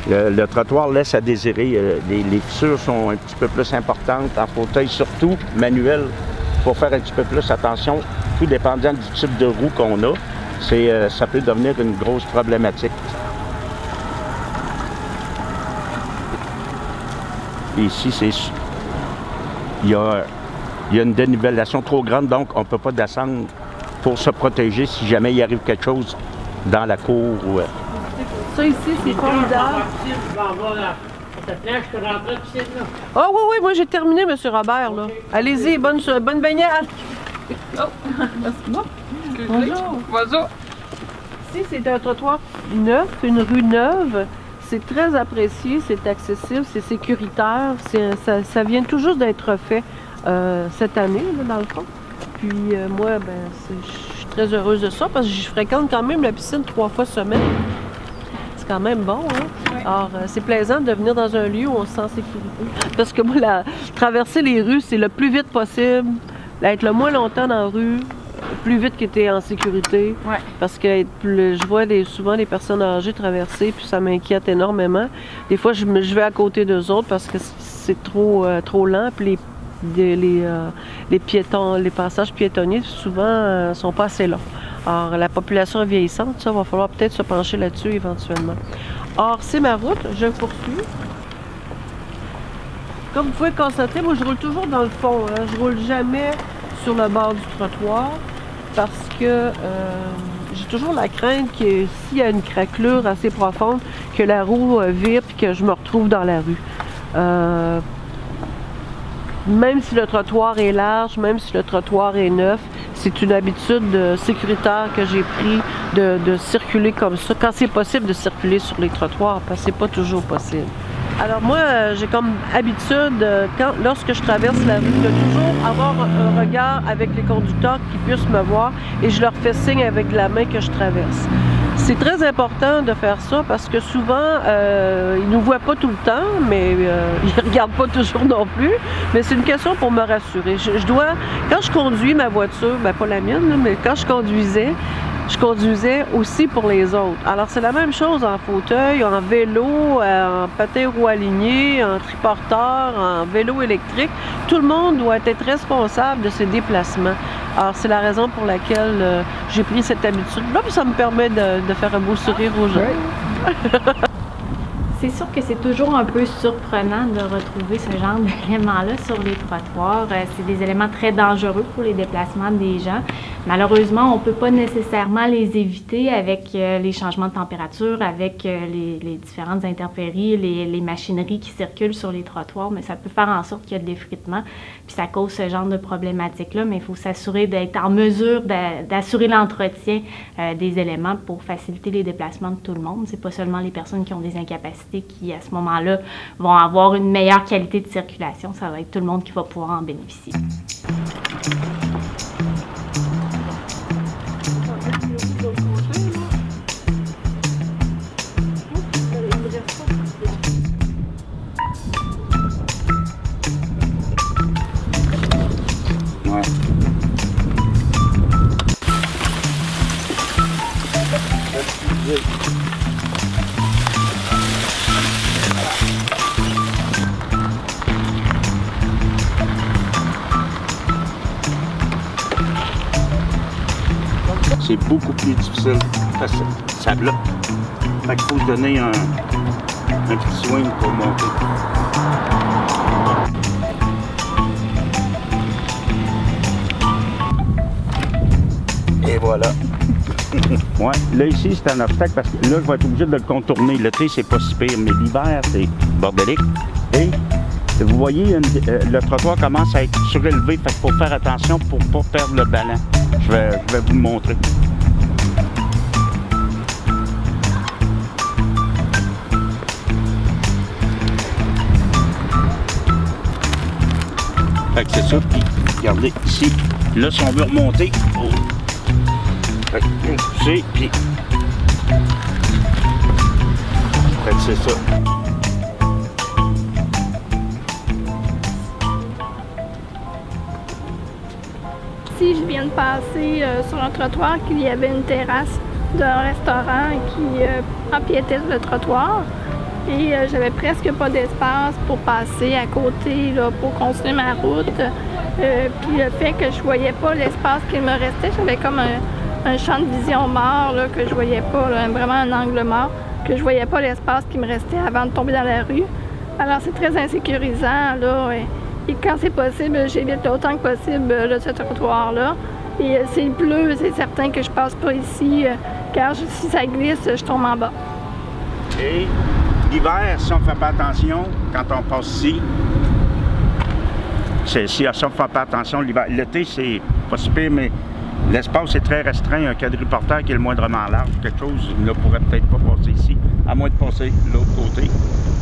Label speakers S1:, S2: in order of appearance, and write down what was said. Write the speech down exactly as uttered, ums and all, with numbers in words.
S1: Le, le trottoir laisse à désirer. Les, les fissures sont un petit peu plus importantes, en fauteuil surtout, manuel. Il faut faire un petit peu plus attention, tout dépendant du type de roue qu'on a. C'est, euh, ça peut devenir une grosse problématique. Et ici, c'est, il y a, il y a une dénivellation trop grande, donc on ne peut pas descendre pour se protéger si jamais il arrive quelque chose dans la cour. Ou, euh...
S2: Ça ici, c'est formidable. Oh oui, oui, moi j'ai terminé, M. Robert. Là. Okay. Allez-y, bonne, bonne baignade. Oh, merci beaucoup. Bonjour. Bonjour. Ici, c'est un trottoir neuf, une rue neuve. C'est très apprécié, c'est accessible, c'est sécuritaire. Ça, ça vient tout juste d'être fait euh, cette année, là, dans le fond. Puis euh, moi, ben, je suis très heureuse de ça parce que je fréquente quand même la piscine trois fois semaine. C'est quand même bon, hein? Oui. Alors, euh, c'est plaisant de venir dans un lieu où on se sent en sécurité. Parce que moi, la, traverser les rues, c'est le plus vite possible, être le moins longtemps dans la rue, plus vite que tu es en sécurité. Ouais. Parce que je vois des, souvent des personnes âgées traverser, puis ça m'inquiète énormément. Des fois, je, me, je vais à côté d'eux autres parce que c'est trop, euh, trop lent, puis les Les, les, euh, les piétons, les passages piétonniers, souvent, euh, sont pas assez longs. Alors, la population est vieillissante, ça, va falloir peut-être se pencher là-dessus éventuellement. Or, c'est ma route, je poursuis. Comme vous pouvez constater, moi, je roule toujours dans le fond. Hein. Je roule jamais sur le bord du trottoir parce que euh, j'ai toujours la crainte que s'il y a une craquelure assez profonde, que la roue euh, vire et que je me retrouve dans la rue. Euh, Même si le trottoir est large, même si le trottoir est neuf, c'est une habitude euh, sécuritaire que j'ai pris de, de circuler comme ça, quand c'est possible de circuler sur les trottoirs, parce que c'est pas toujours possible. Alors moi, euh, j'ai comme habitude, euh, quand, lorsque je traverse la rue, de toujours avoir un regard avec les conducteurs qui puissent me voir et je leur fais signe avec la main que je traverse. C'est très important de faire ça parce que souvent, euh, ils ne nous voient pas tout le temps, mais euh, ils ne regardent pas toujours non plus. Mais c'est une question pour me rassurer. Je, je dois, quand je conduis ma voiture, ben pas la mienne, là, mais quand je conduisais, je conduisais aussi pour les autres. Alors c'est la même chose en fauteuil, en vélo, en patin roue aligné, en triporteur, en vélo électrique. Tout le monde doit être responsable de ses déplacements. Alors c'est la raison pour laquelle euh, j'ai pris cette habitude-là, puis ça me permet de, de faire un beau sourire aux gens.
S3: C'est sûr que c'est toujours un peu surprenant de retrouver ce genre d'éléments-là sur les trottoirs. C'est des éléments très dangereux pour les déplacements des gens. Malheureusement, on ne peut pas nécessairement les éviter avec les changements de température, avec les, les différentes intempéries, les, les machineries qui circulent sur les trottoirs, mais ça peut faire en sorte qu'il y a de l'effritement, puis ça cause ce genre de problématique-là, mais il faut s'assurer d'être en mesure d'assurer l'entretien euh, des éléments pour faciliter les déplacements de tout le monde. C'est pas seulement les personnes qui ont des incapacités qui, à ce moment-là, vont avoir une meilleure qualité de circulation. Ça va être tout le monde qui va pouvoir en bénéficier.
S1: Ouais. C'est beaucoup plus difficile parce que ça bloque. Fait qu'il faut se donner un, un petit swing pour monter. Et voilà. Ouais, là ici c'est un obstacle parce que là je vais être obligé de le contourner. L'été c'est pas si pire, mais l'hiver c'est bordélique. Et vous voyez, une, euh, le trottoir commence à être surélevé, fait qu'il faut faire attention pour ne pas perdre le ballon. Je vais, je vais vous le montrer. Fait que c'est ça, puis regardez ici, là si on veut remonter, oh. Fait que pousser, puis fait que c'est ça.
S4: Si je viens de passer euh, sur un trottoir qu'il y avait une terrasse d'un restaurant qui euh, empiétait sur le trottoir. et euh, j'avais presque pas d'espace pour passer à côté, là, pour continuer ma route. Euh, puis le fait que je voyais pas l'espace qu'il me restait, j'avais comme un, un champ de vision mort là, que je voyais pas, là, vraiment un angle mort, que je voyais pas l'espace qui me restait avant de tomber dans la rue. Alors c'est très insécurisant, là, et, et quand c'est possible, j'évite autant que possible là, ce trottoir-là. Et euh, s'il pleut, c'est certain que je passe pas ici, euh, car je, si ça glisse, je tombe en bas.
S1: Et l'hiver, si on ne fait pas attention, quand on passe ici, si on ne fait pas attention, l'hiver, l'été, c'est pas si pire, mais l'espace est très restreint. Un quadriporteur qui est le moindrement large, quelque chose ne pourrait peut-être pas passer ici, à moins de passer de l'autre côté.